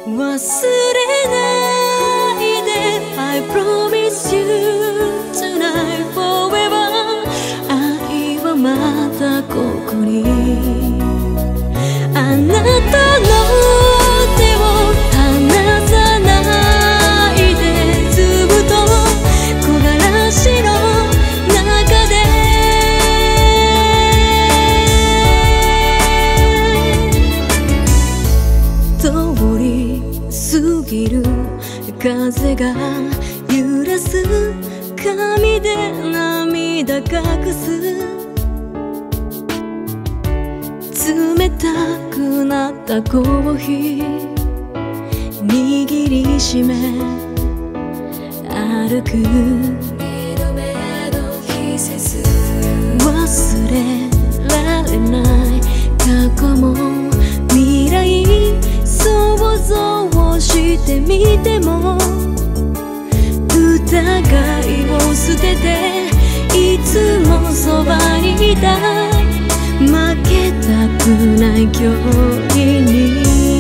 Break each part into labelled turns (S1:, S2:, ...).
S1: 忘れないで I promise you tonight forever 愛はまだここにあなたの手を離さないでずっと木枯らしの中で通り過ぎる風が揺らす髪で涙隠す冷たくなったコーヒー握りしめ歩く忘れられない過去も未来想像してみても疑いを捨てていつもそばにいたい負けたくない距離に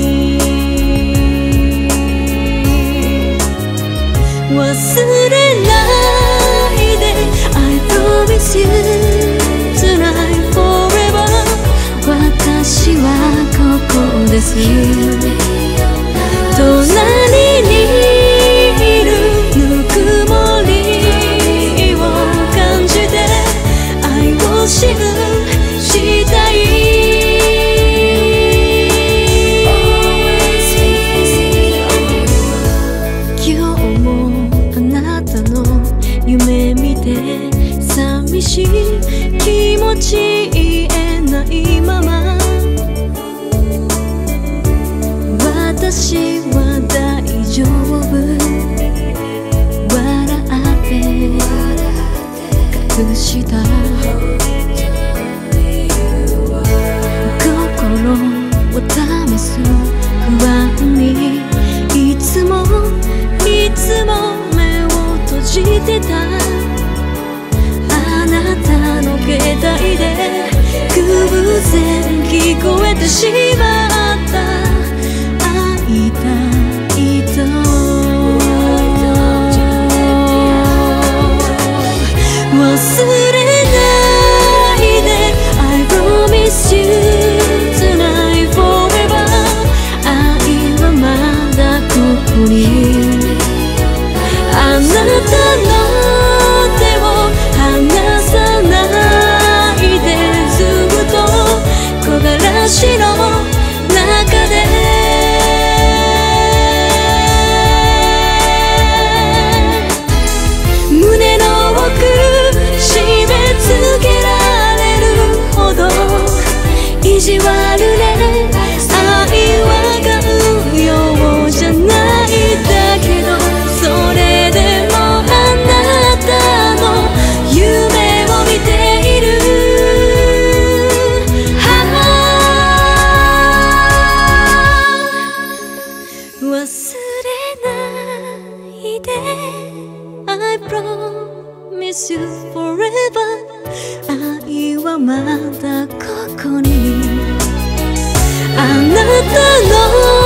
S1: 忘れないで I promise you tonight forever 私はここです隣にいるぬくもりを感じて愛を知るしたい今日もあなたの夢見て寂しい気持ち言えないまま私は大丈夫笑って隠した心を試す不安にいつも目を閉じてたあなたの携帯で偶然聞こえてしまった会いたいと忘れないで I promise you tonight forever 愛はまだここにあなたの手を離さないでずっと木枯らしの中で胸の奥締め付けられるほど意地悪で愛はがうようじゃないだけどそれでもあなたの夢を見ている忘れないで I promise you forever 愛はまだここにあなたの